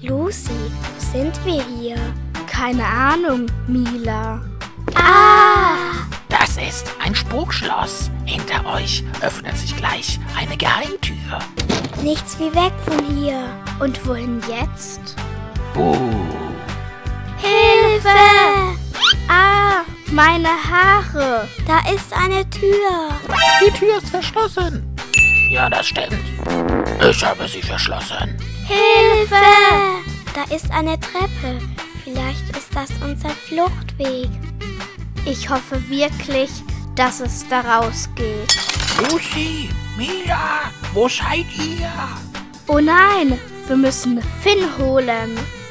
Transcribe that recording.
Lucy, wo sind wir hier? Keine Ahnung, Mila. Das ist ein Spukschloss. Hinter euch öffnet sich gleich eine Geheimtür. Nichts wie weg von hier. Und wohin jetzt? Hilfe! Meine Haare. Da ist eine Tür. Die Tür ist verschlossen. Ja, das stimmt. Ich habe sie verschlossen. Hilfe! Da ist eine Treppe. Vielleicht ist das unser Fluchtweg. Ich hoffe wirklich, dass es da rausgeht. Lucy, Mila, wo seid ihr? Oh nein, wir müssen Finn holen.